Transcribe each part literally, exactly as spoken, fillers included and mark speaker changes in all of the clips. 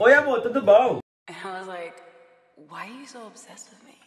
Speaker 1: Oi, amor, tudo bom?
Speaker 2: And I was like, why are you so obsessed with me?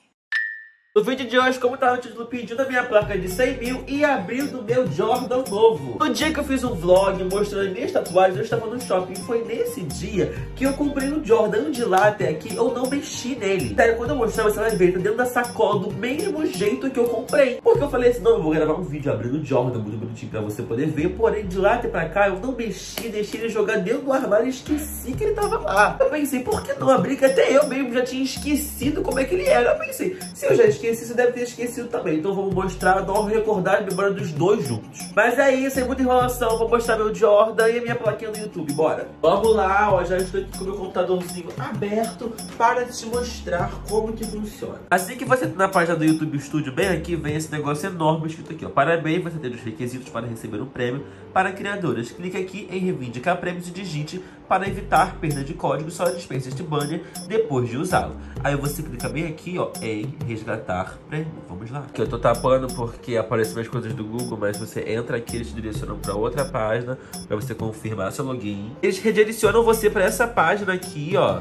Speaker 1: No vídeo de hoje, como tá no título, pedindo a minha placa de cem mil e abrindo o meu Jordan novo. No dia que eu fiz um vlog mostrando minhas tatuagens, eu estava no shopping. Foi nesse dia que eu comprei um Jordan. De lá até aqui, eu não mexi nele. Daí, quando eu mostrar, você vai ver, tá dentro da sacola do mesmo jeito que eu comprei. Porque eu falei assim, não, eu vou gravar um vídeo abrindo o Jordan, muito bonitinho pra você poder ver. Porém, de lá até pra cá, eu não mexi, deixei ele jogar dentro do armário e esqueci que ele tava lá. Eu pensei, por que não abrir? Que até eu mesmo já tinha esquecido como é que ele era. Eu pensei, se eu já esqueci, você deve ter esquecido também. Então vamos mostrar, não recordar a memória dos dois juntos. Mas é isso, sem muita enrolação. Vou mostrar meu Jordan e a minha plaquinha no YouTube. Bora. Vamos lá, ó. Já estou aqui com o meu computadorzinho aberto para te mostrar como que funciona. Assim que você tá na página do YouTube Studio, bem aqui, vem esse negócio enorme escrito aqui, ó. Parabéns, você tem os requisitos para receber um prêmio para criadoras. Clique aqui em reivindicar prêmios e digite para evitar perda de código. Só dispense este banner depois de usá-lo. Aí você clica bem aqui, ó, em resgatar prêmio. Vamos lá. Aqui eu tô tapando porque aparecem as coisas do Google, mas você entra aqui, eles te direcionam para outra página para você confirmar seu login. Eles redirecionam você para essa página aqui, ó.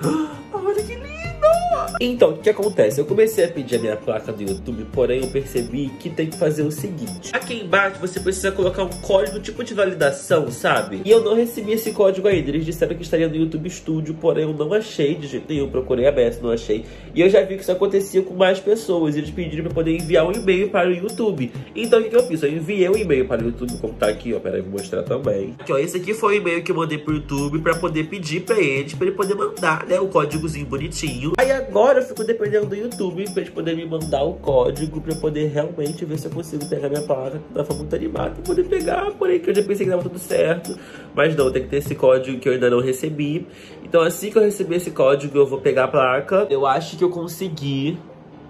Speaker 1: Olha que lindo! Então, o que acontece? Eu comecei a pedir a minha placa do YouTube, porém eu percebi que tem que fazer o seguinte. Aqui embaixo você precisa colocar um código tipo de validação, sabe? E eu não recebi esse código ainda. Eles disseram que estaria no YouTube Studio, porém eu não achei de jeito nenhum. Procurei aberto, não achei. E eu já vi que isso acontecia com mais pessoas. Eles pediram pra poder enviar um e-mail para o YouTube. Então o que, que eu fiz? Eu enviei um e-mail para o YouTube, como tá aqui, ó. Pera aí, vou mostrar também. Aqui, ó. Esse aqui foi o e-mail que eu mandei pro YouTube pra poder pedir pra eles, pra ele poder mandar, né, o códigozinho bonitinho. Aí agora eu fico dependendo do YouTube pra eles poderem me mandar o código pra eu poder realmente ver se eu consigo pegar minha placa. Eu tava muito animado pra poder pegar, porém que eu já pensei que dava tudo certo. Mas não, tem que ter esse código que eu ainda não recebi. Então assim que eu receber esse código, eu vou pegar a placa. Eu acho que eu consegui...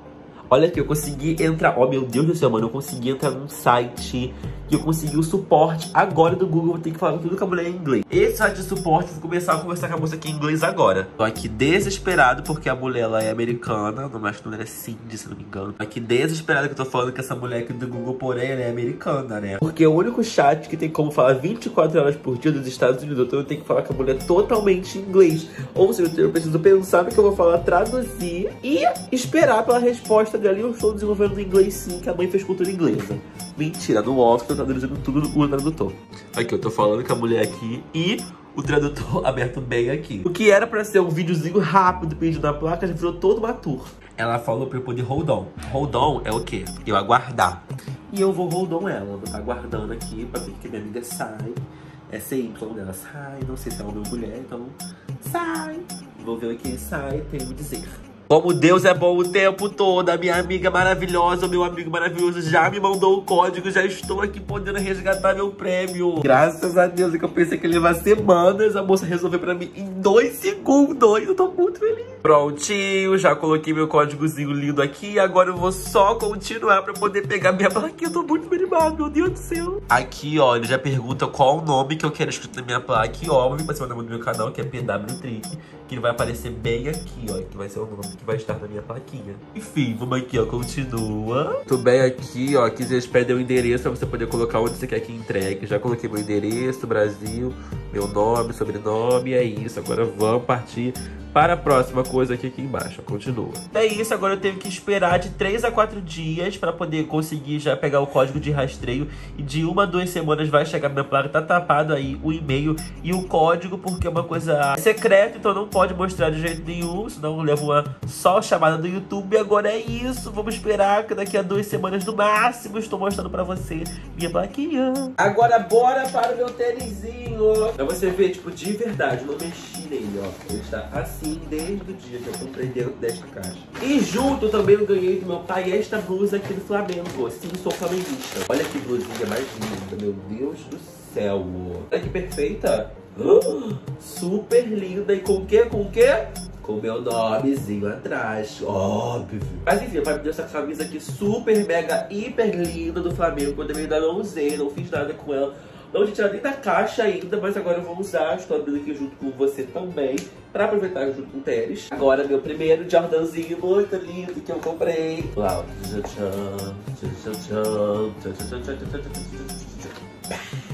Speaker 1: Olha aqui, eu consegui entrar... Oh, meu Deus do céu, mano. Eu consegui entrar num site que eu consegui o suporte agora do Google. Eu tenho que falar tudo com a mulher em inglês. Esse site de suporte, vou começar a conversar com a moça aqui em inglês agora. Tô aqui desesperado porque a mulher, ela é americana. Não, acho que não é Cindy, se não me engano. Tô aqui desesperado que eu tô falando com essa mulher aqui do Google, porém ela é americana, né? Porque é o único chat que tem como falar vinte e quatro horas por dia dos Estados Unidos. Então eu tenho que falar com a mulher totalmente em inglês. Ou seja, eu preciso pensar no que eu vou falar, traduzir e esperar pela resposta dela. E eu estou desenvolvendo no inglês sim, que a mãe fez cultura inglesa. Mentira, no office eu tô traduzindo tudo no tradutor. Aqui, eu tô falando com a mulher aqui e o tradutor aberto bem aqui. O que era pra ser um videozinho rápido pedindo na placa, já virou todo uma tour. Ela falou pra eu poder hold on. Hold on é o quê? Eu aguardar. E eu vou hold on ela. Eu vou estar aguardando aqui pra ver que minha amiga sai. É C Y dela, sai. Não sei se é homem ou mulher, então sai. Vou ver o que sai, tenho que dizer. Como Deus é bom o tempo todo, a minha amiga maravilhosa, o meu amigo maravilhoso já me mandou o código, já estou aqui podendo resgatar meu prêmio. Graças a Deus, é que eu pensei que ia levar semanas, a moça resolveu pra mim em dois segundos, eu tô muito feliz. Prontinho, já coloquei meu códigozinho lindo aqui, agora eu vou só continuar pra poder pegar minha plaquinha, eu tô muito animado, meu Deus do céu. Aqui, ó, ele já pergunta qual o nome que eu quero escrito na minha placa, e óbvio, vai ser o nome do meu canal, que é P W Trick, que ele vai aparecer bem aqui, ó, que vai ser o nome que vai estar na minha plaquinha. Enfim, vamos aqui, ó, continua. Tô bem aqui, ó, aqui vocês pedem o endereço pra você poder colocar onde você quer que entregue. Já coloquei meu endereço, Brasil, meu nome, sobrenome, é isso. Agora vamos partir para a próxima coisa aqui, aqui embaixo, ó, continua. É isso, agora eu tenho que esperar de três a quatro dias pra poder conseguir já pegar o código de rastreio. E de uma a duas semanas vai chegar minha placa, tá tapado aí o e-mail e o código, porque é uma coisa secreta, então não pode mostrar de jeito nenhum, senão eu levo uma só chamada do YouTube. Agora é isso, vamos esperar que daqui a duas semanas no máximo estou mostrando pra você minha plaquinha. Agora bora para o meu tênisinho. Pra você ver, tipo, de verdade, não mexi nele, ó. Ele está assim desde o dia que eu comprei dentro desta caixa. E junto também eu ganhei do meu pai esta blusa aqui do Flamengo. Sim, sou flamenguista. Olha que blusinha mais linda, meu Deus do céu. Olha que perfeita. Uh, super linda. E com o quê? Com o quê? Com o meu nomezinho atrás, óbvio. Mas enfim, o pai me deu essa camisa aqui super, mega, hiper linda do Flamengo. Quando eu ainda não usei, não fiz nada com ela. Não tinha tirado nem da caixa ainda, mas agora eu vou usar. Estou abrindo aqui junto com você também, pra aproveitar junto com o Teres. Agora meu primeiro Jordanzinho muito lindo que eu comprei. Lá, ó.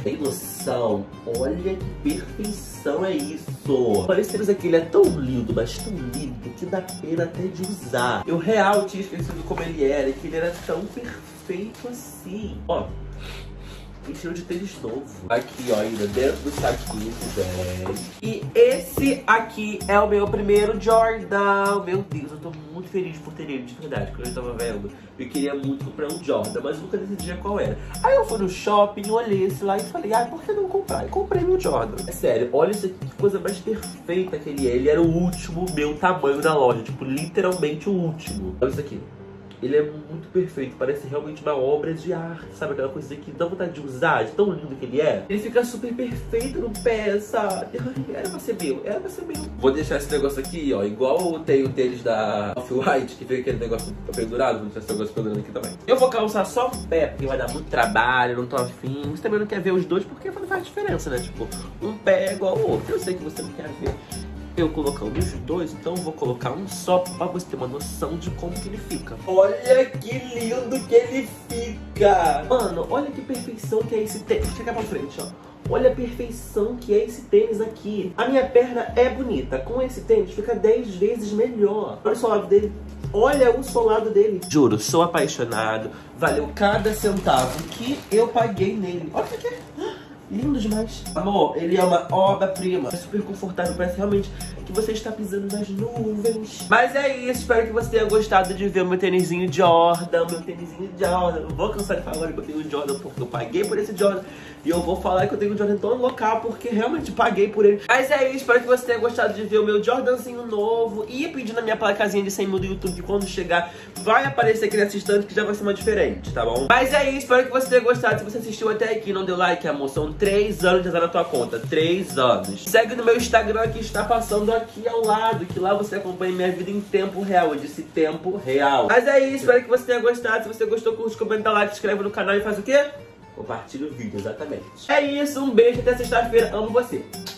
Speaker 1: Tem noção? Olha que perfeição é isso. Olha, esse tênis aqui, ele é tão lindo, mas tão lindo, que dá pena até de usar. Eu real tinha esquecido como ele era, e que ele era tão perfeito assim. Ó, tem cheiro de tênis novo. Aqui, ó, ainda dentro do saquinho, velho. E esse aqui é o meu primeiro Jordan. Meu Deus, eu tô muito feliz por ter ele, de verdade. Quando eu tava vendo, eu queria muito comprar um Jordan, mas nunca decidia qual era. Aí eu fui no shopping, olhei esse lá e falei, ah, por que não comprar? E comprei meu Jordan. É sério, olha isso aqui, que coisa mais perfeita que ele é. Ele era o último meu tamanho da loja, tipo, literalmente o último. Olha isso aqui. Ele é muito perfeito, parece realmente uma obra de arte, sabe? Aquela coisa que dá vontade de usar, de tão lindo que ele é. Ele fica super perfeito no pé, sabe? Era pra ser meu, era pra ser meu. Vou deixar esse negócio aqui, ó, igual tem o tênis da Off-White, que fica aquele negócio pendurado, vou deixar esse negócio pendurado aqui também. Eu vou calçar só um pé, porque vai dar muito trabalho, não tô afim. Você também não quer ver os dois, porque não faz diferença, né? Tipo, um pé é igual ao outro. Eu sei que você não quer ver eu colocando os dois, então eu vou colocar um só pra você ter uma noção de como que ele fica. Olha que lindo que ele fica! Mano, olha que perfeição que é esse tênis. Chega pra frente, ó. Olha a perfeição que é esse tênis aqui. A minha perna é bonita. Com esse tênis fica dez vezes melhor. Olha o solado dele. Olha o solado dele. Juro, sou apaixonado. Valeu cada centavo que eu paguei nele. Olha isso aqui. Lindo demais. Amor, ele é uma obra-prima. É super confortável, parece realmente que você está pisando nas nuvens. Mas é isso, espero que você tenha gostado de ver o meu tênisinho Jordan. Meu tênisinho Jordan. Não vou cansar de falar que eu tenho um Jordan porque eu paguei por esse Jordan. E eu vou falar que eu tenho um Jordan todo local porque realmente paguei por ele. Mas é isso, espero que você tenha gostado de ver o meu Jordanzinho novo. E pedindo a minha placazinha de cem mil do YouTube, que quando chegar vai aparecer aqui nesse instante, que já vai ser uma diferente, tá bom? Mas é isso, espero que você tenha gostado. Se você assistiu até aqui e não deu like, amor, são três anos de usar na tua conta. três anos. Segue no meu Instagram que está passando aqui ao lado, que lá você acompanha minha vida em tempo real. Eu disse tempo real. Mas é isso, espero que você tenha gostado. Se você gostou, curte, comenta, like, se inscreve no canal e faz o quê? Compartilha o vídeo, exatamente. É isso, um beijo, até sexta-feira. Amo você.